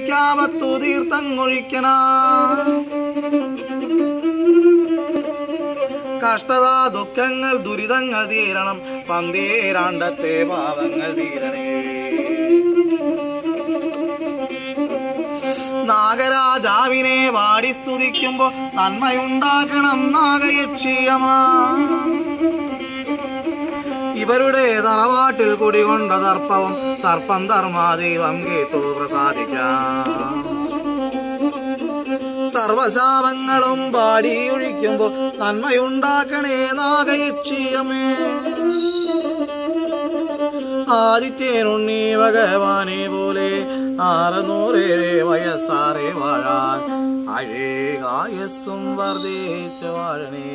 പമ്പുമിക്കാവത്തു തീർത്ഥങ്ങൊഴിക്കണ കഷ്ടത ദുഃഖങ്ങൾ ദുരിതങ്ങൾ തീരണം പന്തീരാണ്ടത്തെ പാവങ്ങൾ തീരണേ നാഗരാജാവിനെ വാടി സ്തുതിക്കുമ്പോ നന്മയുണ്ടാക്കണം നാഗയക്ഷിയമാ ഇവരുടെ തറവാട്ടിൽ കുടികൊണ്ട ദർപ്പവും സർപ്പം ധർമാദൈവം കേട്ടു പ്രസാദിക്കാം സർവശാപങ്ങളും പാടി ഒഴിക്കുമ്പോ നന്മയുണ്ടാക്കണേ നാഗയക്ഷിയമേ ആദിത്യനുണ്ണി ഭഗവാനെ പോലെ 607 വയസ്സാറെ വാഴാൻ അഴകായസ്സും വർദ്ധിച്ചു വാഴണേ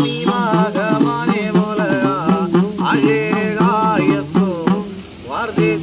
Guarde